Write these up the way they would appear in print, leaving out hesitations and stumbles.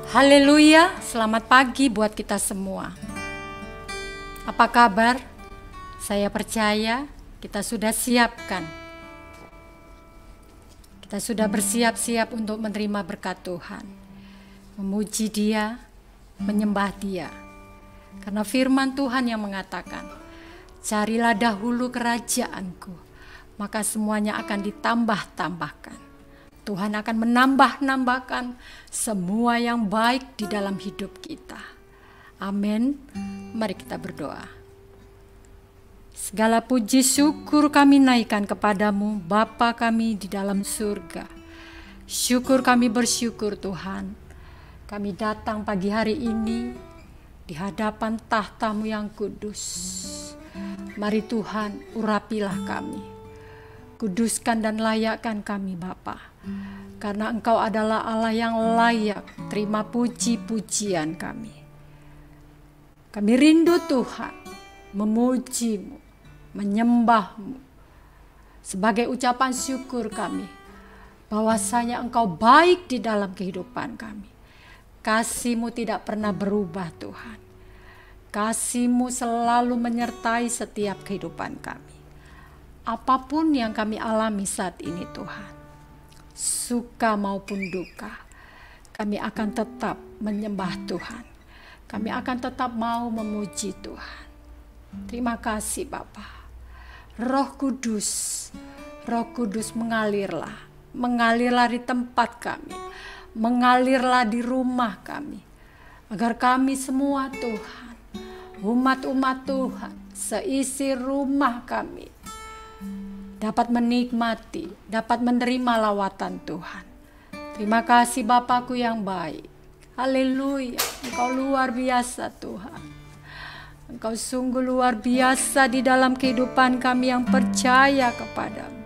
Haleluya, selamat pagi buat kita semua. Apa kabar? Saya percaya kita sudah siapkan. Kita sudah bersiap-siap untuk menerima berkat Tuhan. Memuji Dia, menyembah Dia. Karena firman Tuhan yang mengatakan, carilah dahulu kerajaan-Ku, maka semuanya akan ditambah-tambahkan. Tuhan akan menambah-nambahkan semua yang baik di dalam hidup kita. Amin. Mari kita berdoa. Segala puji syukur kami naikkan kepadamu, Bapa kami di dalam surga. Syukur kami bersyukur Tuhan. Kami datang pagi hari ini di hadapan tahta-Mu yang kudus. Mari Tuhan, urapilah kami. Kuduskan dan layakkan kami Bapa, karena Engkau adalah Allah yang layak terima puji-pujian kami. Kami rindu Tuhan memuji-Mu, menyembah-Mu sebagai ucapan syukur kami bahwasanya Engkau baik di dalam kehidupan kami. Kasih-Mu tidak pernah berubah Tuhan. Kasih-Mu selalu menyertai setiap kehidupan kami. Apapun yang kami alami saat ini Tuhan, suka maupun duka, kami akan tetap menyembah Tuhan. Kami akan tetap mau memuji Tuhan. Terima kasih Bapa. Roh Kudus mengalirlah di tempat kami, mengalirlah di rumah kami, agar kami semua Tuhan, umat-umat Tuhan, seisi rumah kami, dapat menikmati, dapat menerima lawatan Tuhan. Terima kasih Bapakku yang baik. Haleluya, Engkau luar biasa Tuhan. Engkau sungguh luar biasa di dalam kehidupan kami yang percaya kepadamu.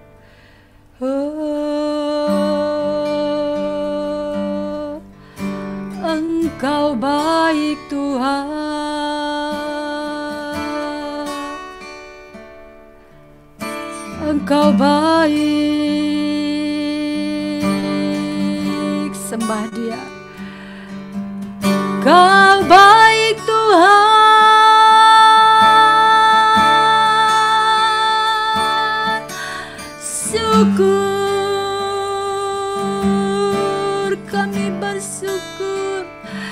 Engkau baik Tuhan. Engkau baik, sembah Dia. Engkau baik Tuhan. Syukur kami bersyukur.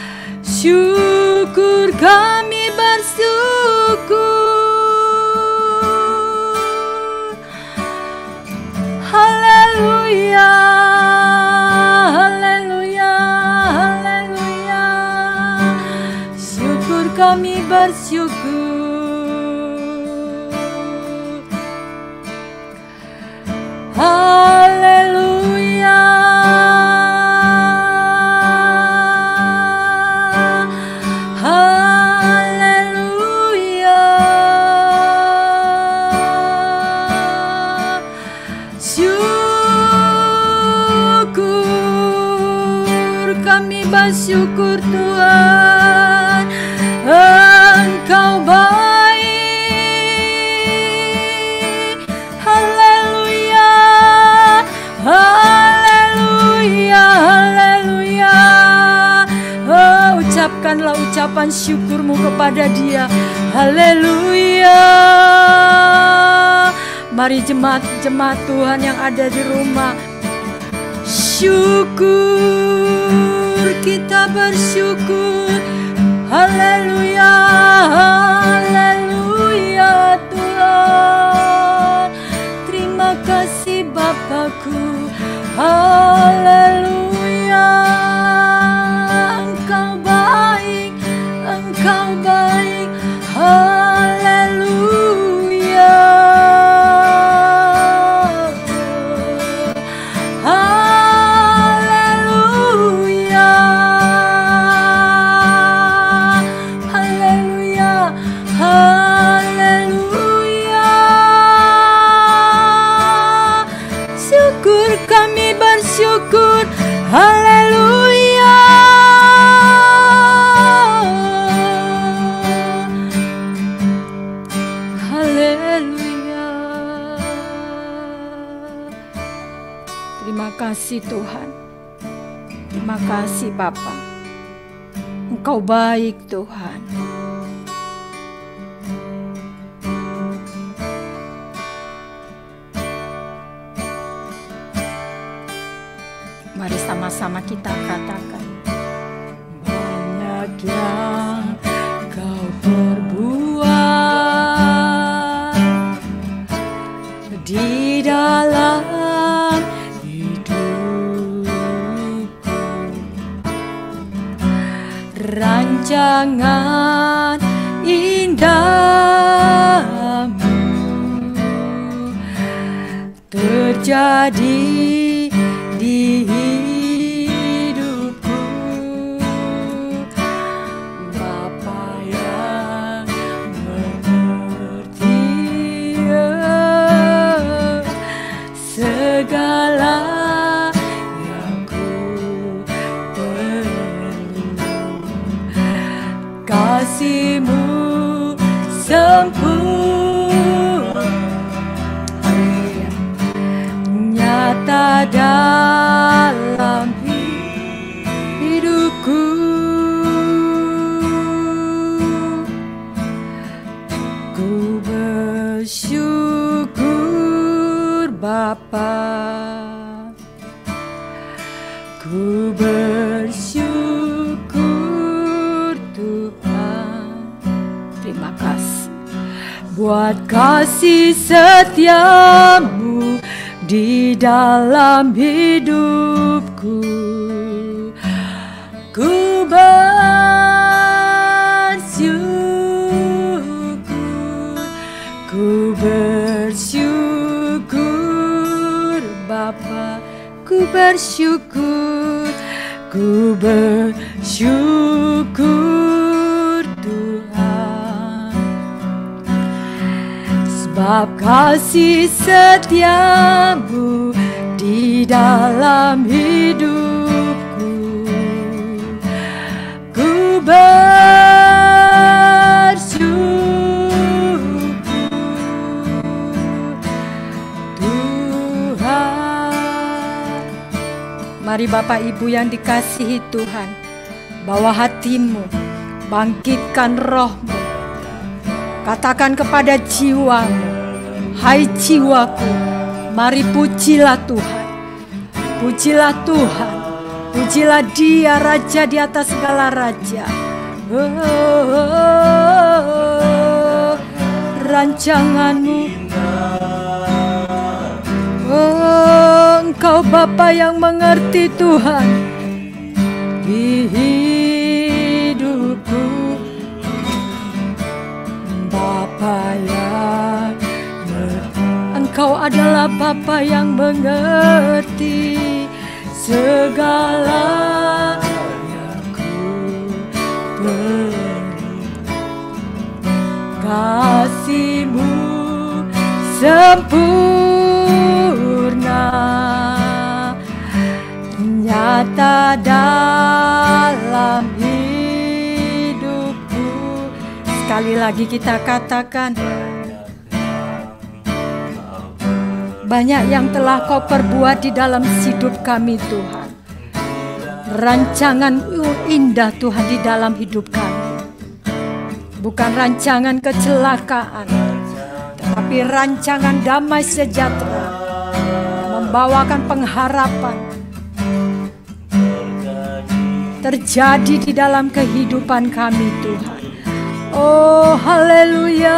Syukur kami bersyukur. Haleluya, haleluya, haleluya. Syukur kami bersyukur. Haleluya, haleluya. Bersyukur Tuhan, Engkau baik. Haleluya, haleluya, haleluya. Oh, ucapkanlah ucapan syukurmu kepada Dia. Haleluya. Mari jemaat-jemaat Tuhan yang ada di rumah, syukur, kita bersyukur. Haleluya, haleluya Tuhan. Terima kasih Bapakku. Haleluya. Engkau baik, Engkau baik. Haleluya. Bersyukur, haleluya. Haleluya. Terima kasih Tuhan. Terima kasih Bapa. Engkau baik Tuhan. Mari sama-sama kita katakan. Banyak yang kau perbuat di dalam hidupku, rancangan indahmu terjadi di hidupku. Bapa yang mengerti segala yang ku perlu, kasih-Mu sempurna nyata dalam hidupku. Ku bersyukur Bapa, ku bersyukur Tuhan. Terima kasih buat kasih setia-Mu di dalam hidupku. Ku bersyukur, ku bersyukur Bapa, ku bersyukur, ku bersyukur Tuhan. Sebab kasih setia-Mu di dalam hidupku, ku bersyukur Tuhan. Mari Bapak Ibu yang dikasihi Tuhan, bawa hatimu, bangkitkan rohmu, katakan kepada jiwamu, hai jiwaku, mari pujilah Tuhan. Pujilah Tuhan, pujilah Dia, Raja di atas segala raja. Rancangan-Mu, Engkau Bapa yang mengerti Tuhan di hidupku. Bapa yang Engkau adalah Bapa yang mengerti segala yang ku perlu, kasih-Mu sempurna nyata dalam hidupku. Sekali lagi kita katakan, banyak yang telah Kau perbuat di dalam hidup kami Tuhan. Rancangan indah Tuhan di dalam hidup kami. Bukan rancangan kecelakaan, tetapi rancangan damai sejahtera, membawakan pengharapan terjadi di dalam kehidupan kami Tuhan. Oh haleluya.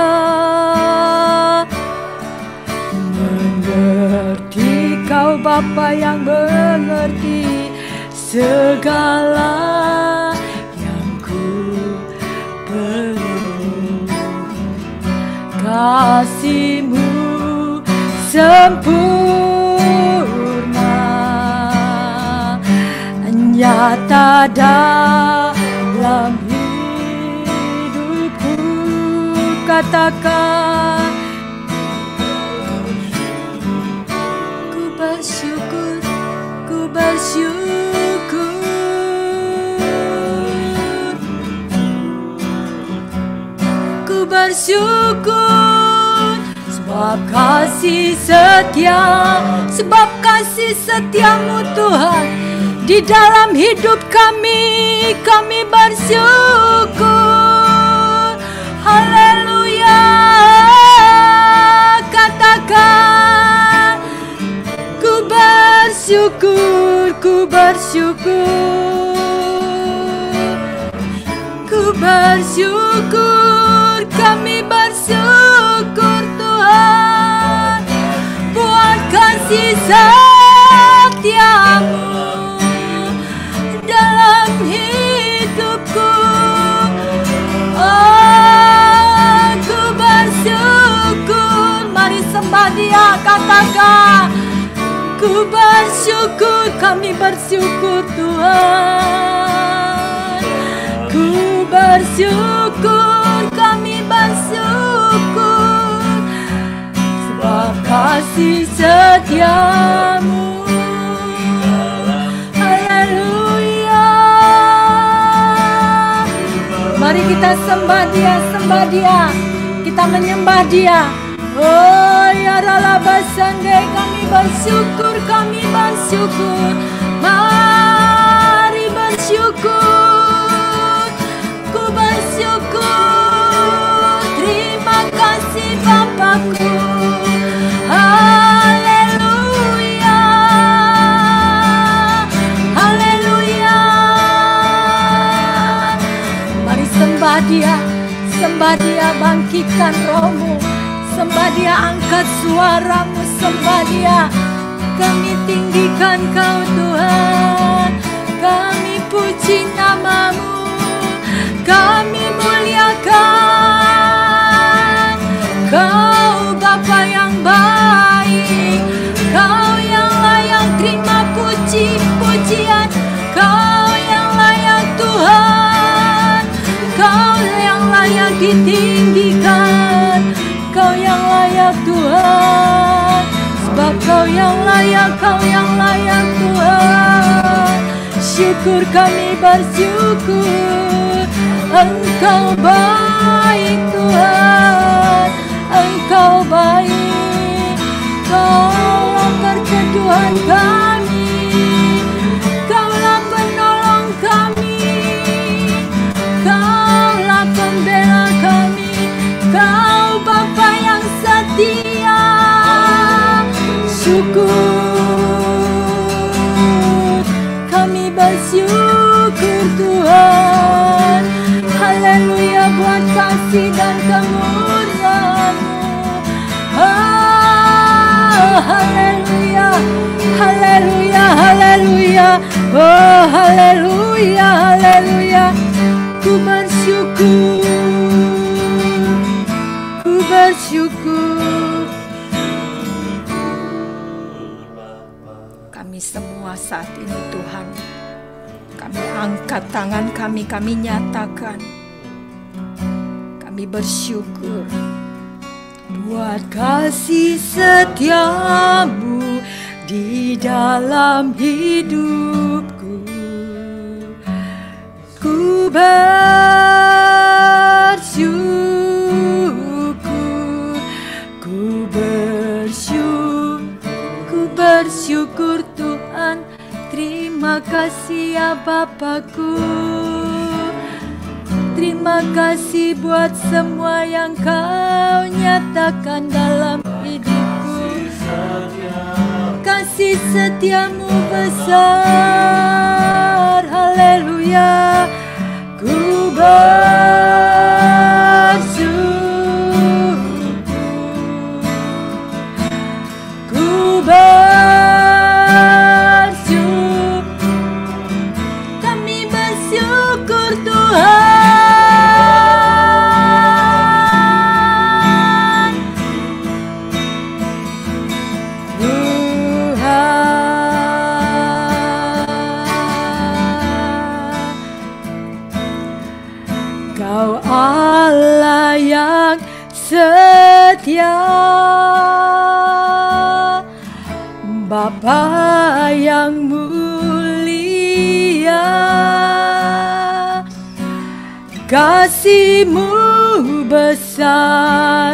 Mengerti Kau Bapa yang mengerti segala yang ku perlu, kasih-Mu sempurna nyata dalam hidupku. Katakan, ku bersyukur, ku bersyukur, ku bersyukur. Sebab kasih setia, sebab kasih setia-Mu Tuhan di dalam hidup kami bersyukur. Haleluya. Katakan, ku bersyukur, ku bersyukur, ku bersyukur, kami bersyukur Tuhan, buat kasih setiamu dalam hidupku. Oh, ku bersyukur. Mari sembah Dia, katakan, ku bersyukur, kami bersyukur Tuhan. Ku bersyukur, kami bersyukur, sebab kasih setiamu. Haleluya. Mari kita sembah Dia, sembah Dia, kita menyembah Dia. Oh ya Ralabasande, kami bersyukur, kami bersyukur. Mari bersyukur, ku bersyukur. Terima kasih Bapakku. Haleluya, haleluya. Mari sembah Dia, sembah Dia, bangkitkan rohmu. Sembah Dia, angkat suaramu, sembah Dia. Kami tinggikan Kau Tuhan, kami puji nama-Mu, kami muliakan Kau, Bapa yang baik, Kau yang layak terima puji-pujian, Kau yang layak Tuhan, Kau yang layak ditinggikan, Kau yang layak Tuhan, sebab Kau yang layak, Kau yang layak Tuhan. Syukur, kami bersyukur, Engkau baik Tuhan, Engkau baik, Kaulah perteduhan kami, Kaulah penolong kami, Kaulah pembela kami, Kau Bapa yang setia. Syukur, kami bersyukur Tuhan. Haleluya, buat kasih dan kemurahan-Mu. Haleluya, haleluya, haleluya. Oh haleluya, haleluya. Ku bersyukur, ku bersyukur. Kami semua saat ini Tuhan, kami angkat tangan kami, kami nyatakan, kami bersyukur buat kasih setiamu di dalam hidupku. Ku bersyukur, ku bersyukur Tuhan. Terima kasih ya Bapakku. Terima kasih buat semua yang Kau nyatakan dalam hidupku. Kasih setiamu besar. Haleluya. Ku bersyukur, ku bersyukur, kami bersyukur Tuhan. Kau Allah yang setia, Bapa yang mulia, kasih-Mu besar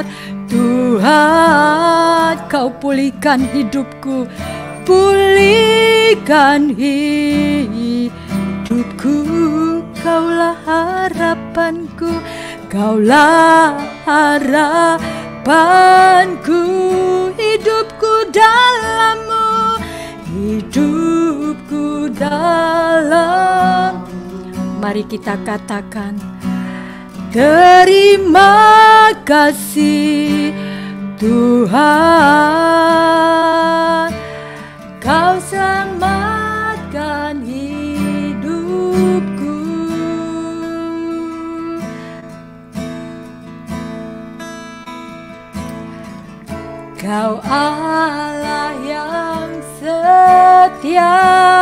Tuhan. Kau pulihkan hidupku, pulihkan hidupku. hidupku, Kaulah harapanku, Kaulah harapanku, hidupku dalam-Mu, hidupku dalam. Mari kita katakan, terima kasih Tuhan, Kau selamatkan hidupku. Kau Allah yang setia,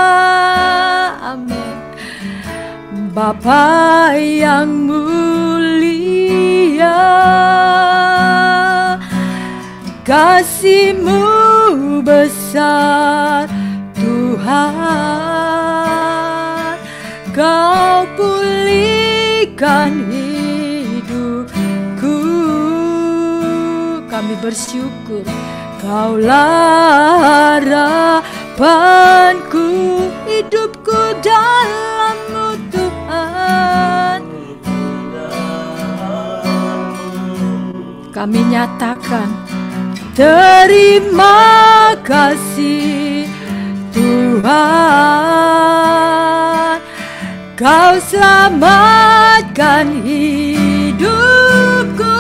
amin. Bapa yang mulia, kasih-Mu besar Tuhan, Kau pulihkan hidupku. Kami bersyukur, Kaulah harapanku, hidupku dalam-Mu Tuhan. Kami nyatakan, terima kasih Tuhan, Kau selamatkan hidupku.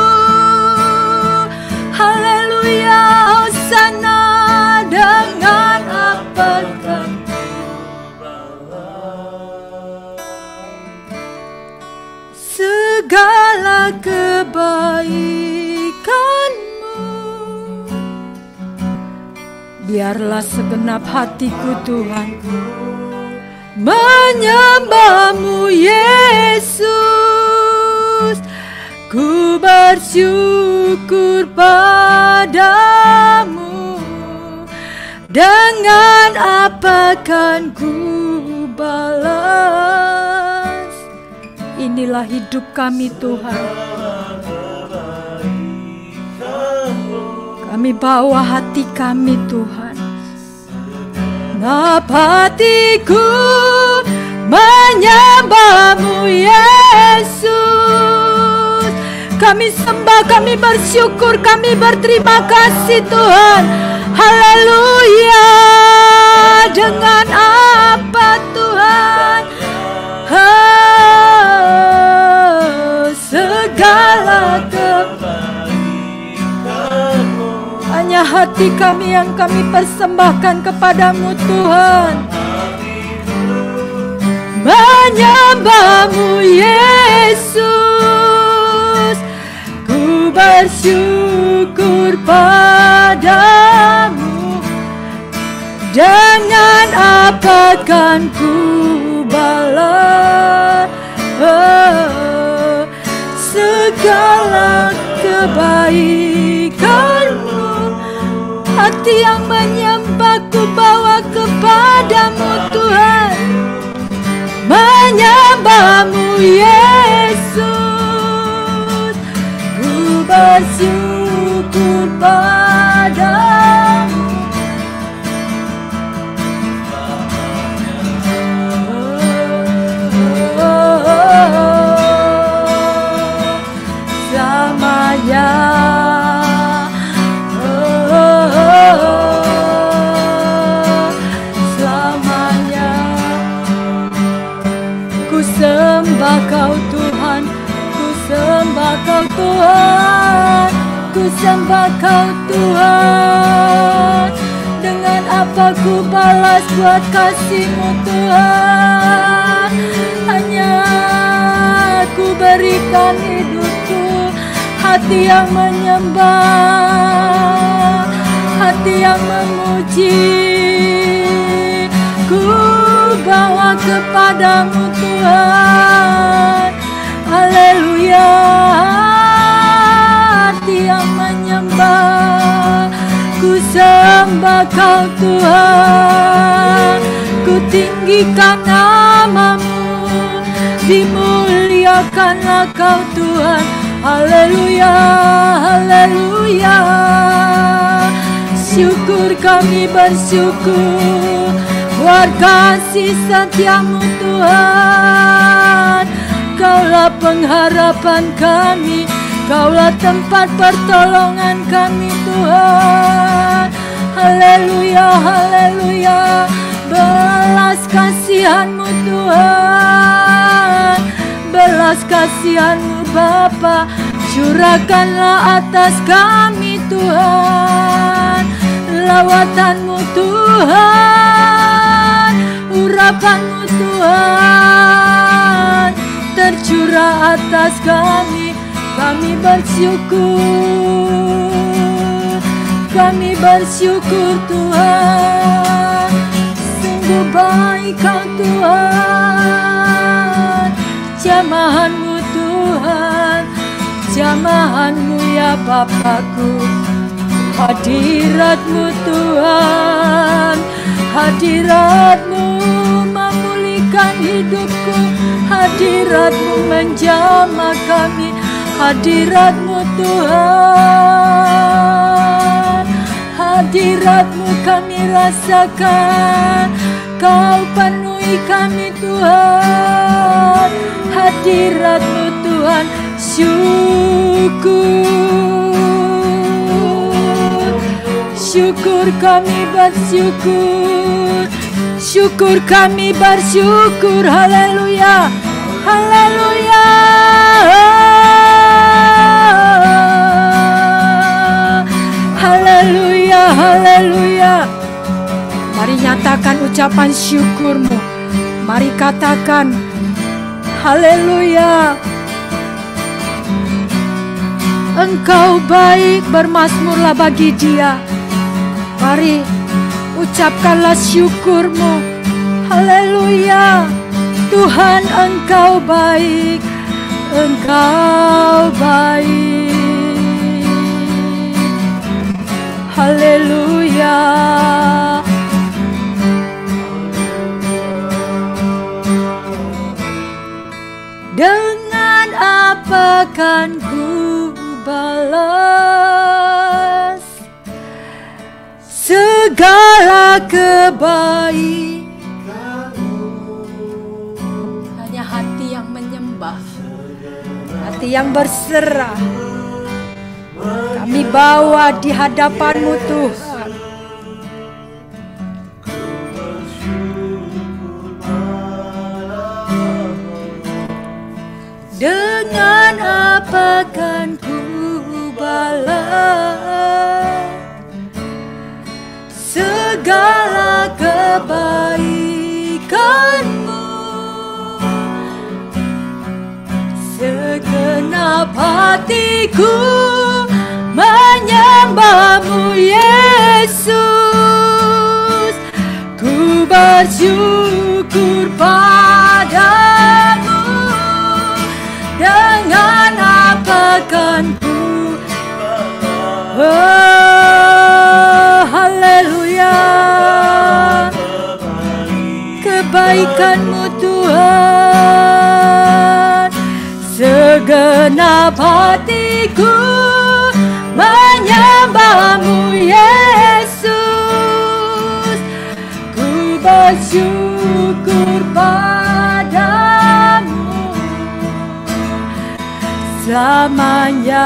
Haleluya, hosana, dengan apakah segala kebaikan-Mu. Biarlah segenap hatiku Tuhan menyembah-Mu Yesus. Ku bersyukur padamu, dengan apa kan ku balas? Inilah hidup kami Tuhan. Kami bawa hati kami Tuhan. Hatiku menyembah-Mu Yesus. Kami sembah, kami bersyukur, kami berterima kasih Tuhan. Haleluya. Dengan apa Tuhan? Segala kebaikan-Mu. Hanya hati kami yang kami persembahkan kepadamu Tuhan. Menyembah-Mu Yesus. Ku bersyukur padamu. Dengan apa kan ku balas segala kebaikan-Mu? Hati yang menyembah ku bawa kepadamu Tuhan. Menyembah-Mu Yesus. Ku bersyukur padamu. Selamanya. Selamanya. Ku sembah Kau Tuhan, ku sembah Kau Tuhan, ku sembah Kau Tuhan. Dengan apa ku balas buat kasih-Mu Tuhan? Hanya ku berikan hidupku, hati yang menyembah, hati yang memuji. Ku bawa kepadamu Tuhan. Haleluya. Hati yang menyembah, ku sembah Kau Tuhan. Ku tinggikan nama-Mu, dimuliakanlah Kau Tuhan. Haleluya, haleluya. Syukur kami bersyukur buat kasih setia-Mu Tuhan. Tuhan. Kaulah pengharapan kami, Kaulah tempat pertolongan kami Tuhan. Haleluya, haleluya. Belas kasihan-Mu Tuhan, belas kasihan-Mu Bapa, curahkanlah atas kami Tuhan. Lawatan-Mu Tuhan, urapan-Mu Tuhan, tercurah atas kami. Kami bersyukur, kami bersyukur Tuhan. Sungguh baik Kau Tuhan, jamahan-Mu Tuhan, jamahan-Mu ya Bapakku. Hadirat-Mu Tuhan, hadirat-Mu memulihkan hidupku, hadirat-Mu menjamah kami, hadirat-Mu Tuhan, hadirat-Mu kami rasakan. Kau penuhi kami Tuhan, hadirat-Mu Tuhan. Syukur, syukur kami bersyukur, syukur kami bersyukur. Haleluya, haleluya. Haleluya, haleluya. Mari nyatakan ucapan syukur-Mu. Mari katakan haleluya. Engkau baik, bermazmurlah bagi Dia. Mari ucapkanlah syukur-Mu. Haleluya. Tuhan Engkau baik, Engkau baik. Haleluya. Dengan apa kan ku balas segala kebaikan-Mu? Hanya hati yang menyembah, hati yang berserah, kami bawa di hadapan-Mu Tuhan. Dengan apa kan ku balas segala kebaikan-Mu? Segenap hatiku menyembah-Mu Yesus. Ku bersyukur padamu. Dengan apa kan ku haleluya. Kebaikan-Mu Tuhan. Segenap hatiku menyembah-Mu Yesus. Ku bersyukur padamu selamanya.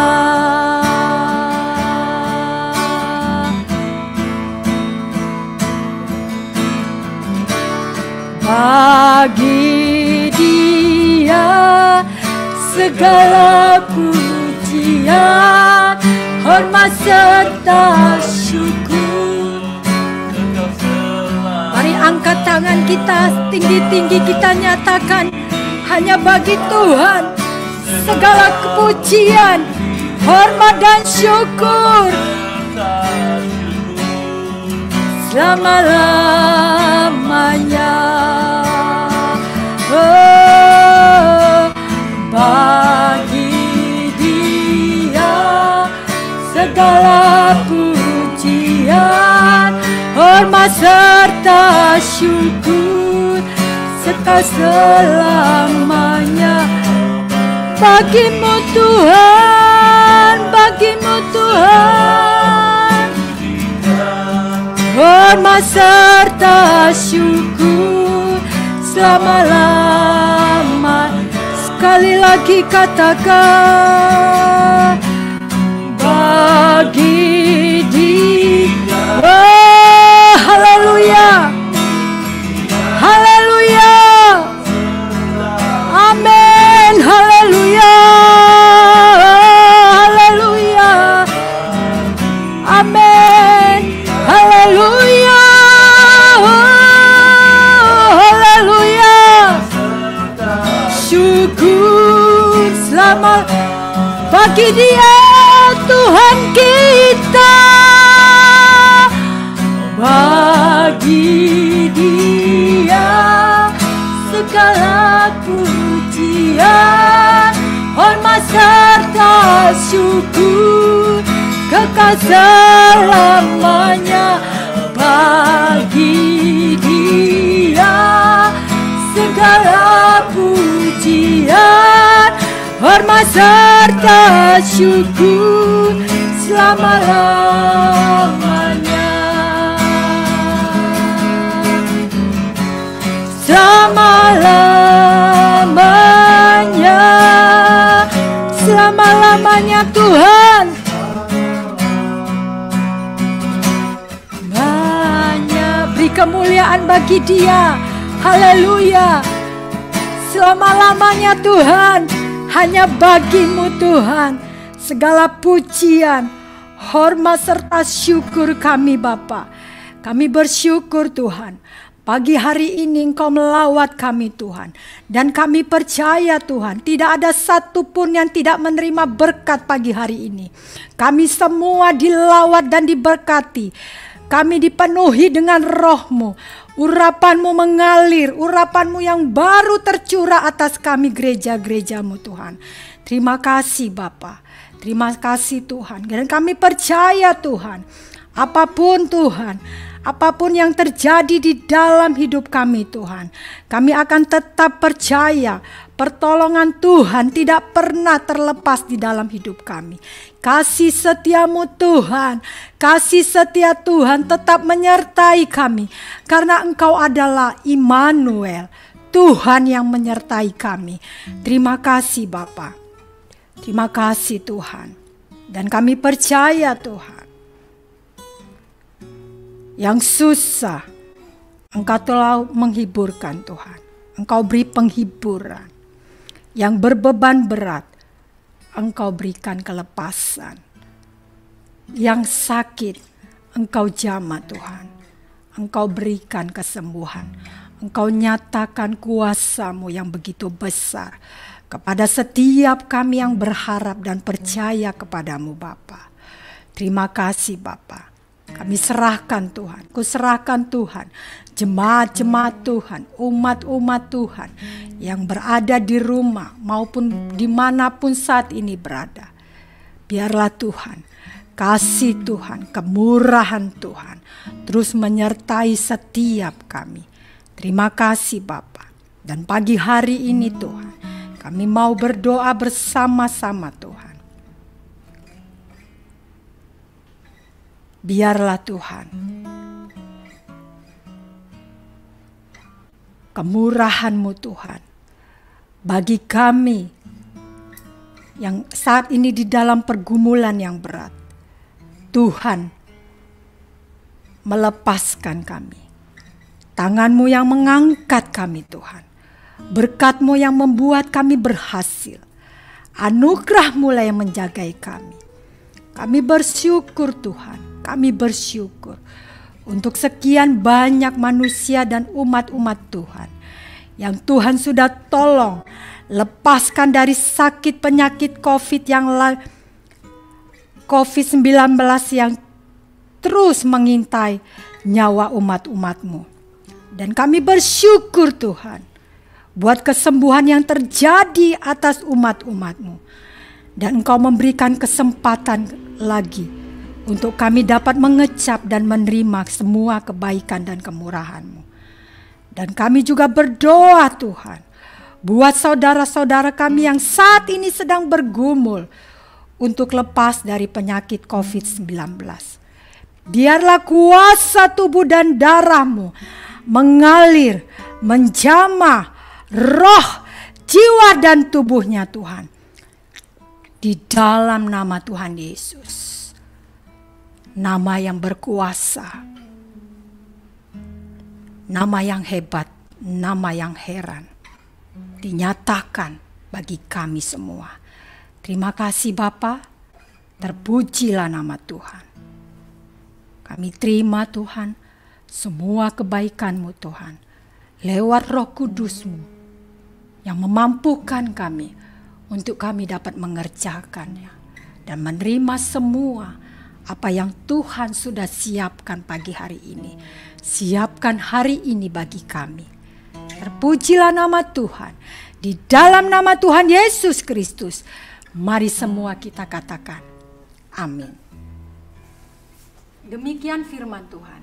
Bagi Dia segala pujian, hormat serta syukur. Mari angkat tangan kita tinggi-tinggi, kita nyatakan hanya bagi Tuhan segala kepujian, hormat dan syukur selama-lamanya. Oh, bagi Dia segala pujian, hormat serta syukur serta selamanya. Bagi-Mu Tuhan, bagi-Mu Tuhan, hormat serta syukur selama-lama. Sekali lagi katakan, bagi Dia. Oh, haleluya, haleluya, amin, haleluya, haleluya, amin, haleluya, haleluya. Syukur selamat bagi Dia Tuhan kita, bagi Dia segala pujian, hormat serta syukur kekal selamanya. Bagi Dia segala pujian, hormat serta syukur selama-lamanya. Selama-lamanya, selama-lamanya Tuhan. Banyak beri kemuliaan bagi Dia. Haleluya. Selama-lamanya Tuhan, hanya bagi-Mu Tuhan segala pujian, hormat serta syukur kami Bapa. Kami bersyukur Tuhan, pagi hari ini Engkau melawat kami Tuhan. Dan kami percaya Tuhan, tidak ada satupun yang tidak menerima berkat pagi hari ini. Kami semua dilawat dan diberkati. Kami dipenuhi dengan Roh-Mu. Urapan-Mu mengalir, urapan-Mu yang baru tercurah atas kami gereja-gereja-Mu Tuhan. Terima kasih Bapa, terima kasih Tuhan. Dan kami percaya Tuhan, apapun Tuhan, apapun yang terjadi di dalam hidup kami Tuhan, kami akan tetap percaya pertolongan Tuhan tidak pernah terlepas di dalam hidup kami. Kasih setia-Mu Tuhan, kasih setia Tuhan tetap menyertai kami. Karena Engkau adalah Immanuel, Tuhan yang menyertai kami. Terima kasih Bapa, terima kasih Tuhan. Dan kami percaya Tuhan, yang susah Engkau telah menghiburkan Tuhan. Engkau beri penghiburan. Yang berbeban berat, Engkau berikan kelepasan. Yang sakit, Engkau jamah Tuhan. Engkau berikan kesembuhan. Engkau nyatakan kuasa-Mu yang begitu besar kepada setiap kami yang berharap dan percaya kepada-Mu Bapa. Terima kasih Bapa. Kami serahkan Tuhan, kuserahkan Tuhan, jemaat-jemaat Tuhan, umat-umat Tuhan yang berada di rumah maupun dimanapun saat ini berada. Biarlah Tuhan, kasih Tuhan, kemurahan Tuhan terus menyertai setiap kami. Terima kasih Bapa. Dan pagi hari ini Tuhan, kami mau berdoa bersama-sama Tuhan. Biarlah Tuhan, kemurahan-Mu Tuhan bagi kami yang saat ini di dalam pergumulan yang berat. Tuhan, melepaskan kami. Tangan-Mu yang mengangkat kami Tuhan. Berkat-Mu yang membuat kami berhasil. Anugerah-Mu lah yang menjagai kami. Kami bersyukur Tuhan. Kami bersyukur untuk sekian banyak manusia dan umat-umat Tuhan yang Tuhan sudah tolong lepaskan dari sakit penyakit COVID-19 yang terus mengintai nyawa umat-umat-Mu. Dan kami bersyukur Tuhan buat kesembuhan yang terjadi atas umat-umat-Mu. Dan Engkau memberikan kesempatan lagi untuk kami dapat mengecap dan menerima semua kebaikan dan kemurahan-Mu. Dan kami juga berdoa Tuhan, buat saudara-saudara kami yang saat ini sedang bergumul untuk lepas dari penyakit COVID-19. Biarlah kuasa tubuh dan darah-Mu mengalir, menjamah roh, jiwa dan tubuhnya Tuhan. Di dalam nama Tuhan Yesus, nama yang berkuasa, nama yang hebat, nama yang heran, dinyatakan bagi kami semua. Terima kasih Bapa, terpujilah nama Tuhan. Kami terima Tuhan semua kebaikan-Mu Tuhan, lewat Roh Kudus-Mu yang memampukan kami untuk kami dapat mengerjakannya dan menerima semua apa yang Tuhan sudah siapkan pagi hari ini. Siapkan hari ini bagi kami. Terpujilah nama Tuhan. Di dalam nama Tuhan Yesus Kristus, mari semua kita katakan amin. Demikian firman Tuhan.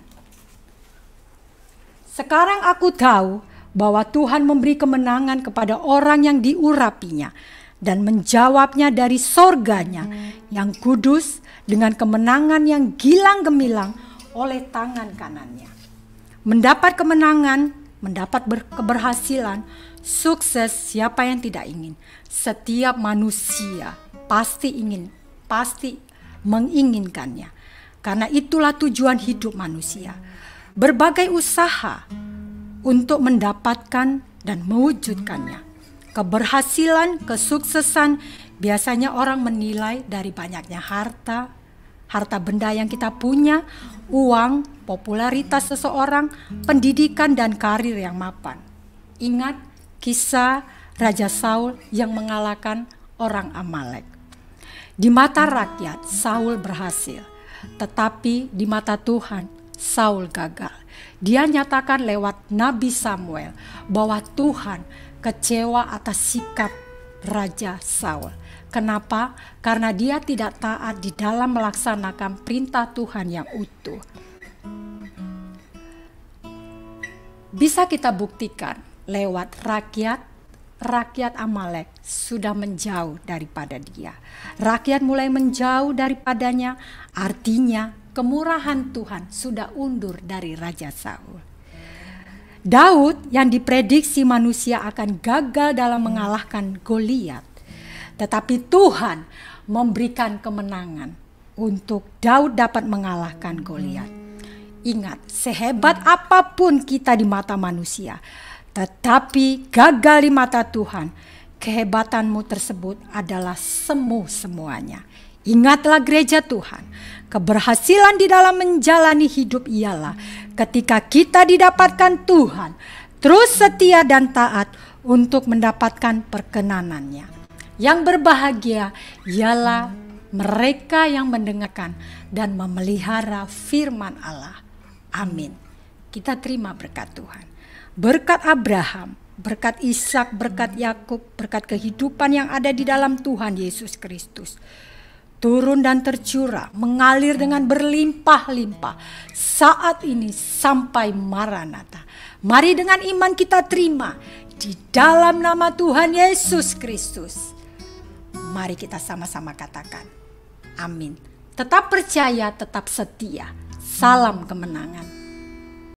Sekarang aku tahu bahwa Tuhan memberi kemenangan kepada orang yang diurapinya dan menjawabnya dari sorganya yang kudus dengan kemenangan yang gilang gemilang oleh tangan kanannya. Mendapat kemenangan, mendapat keberhasilan, sukses siapa yang tidak ingin. Setiap manusia pasti menginginkannya. Karena itulah tujuan hidup manusia. Berbagai usaha untuk mendapatkan dan mewujudkannya. Keberhasilan, kesuksesan biasanya orang menilai dari banyaknya harta benda yang kita punya, uang, popularitas seseorang, pendidikan dan karir yang mapan. Ingat kisah Raja Saul yang mengalahkan orang Amalek. Di mata rakyat Saul berhasil, tetapi di mata Tuhan Saul gagal. Dia nyatakan lewat Nabi Samuel bahwa Tuhan kecewa atas sikap Raja Saul. Kenapa? Karena dia tidak taat di dalam melaksanakan perintah Tuhan yang utuh. Bisa kita buktikan lewat rakyat Amalek sudah menjauh daripada dia. Rakyat mulai menjauh daripadanya, artinya kemurahan Tuhan sudah undur dari Raja Saul. Daud yang diprediksi manusia akan gagal dalam mengalahkan Goliat, tetapi Tuhan memberikan kemenangan untuk Daud dapat mengalahkan Goliat. Ingat, sehebat apapun kita di mata manusia, tetapi gagal di mata Tuhan, kehebatanmu tersebut adalah semu semuanya. Ingatlah gereja Tuhan, keberhasilan di dalam menjalani hidup ialah ketika kita didapatkan Tuhan, terus setia dan taat untuk mendapatkan perkenanannya. Yang berbahagia ialah mereka yang mendengarkan dan memelihara firman Allah. Amin. Kita terima berkat Tuhan. Berkat Abraham, berkat Ishak, berkat Yakub, berkat kehidupan yang ada di dalam Tuhan Yesus Kristus. Turun dan tercurah, mengalir dengan berlimpah-limpah saat ini sampai Maranatha. Mari dengan iman kita terima di dalam nama Tuhan Yesus Kristus. Mari kita sama-sama katakan amin. Tetap percaya, tetap setia. Salam kemenangan.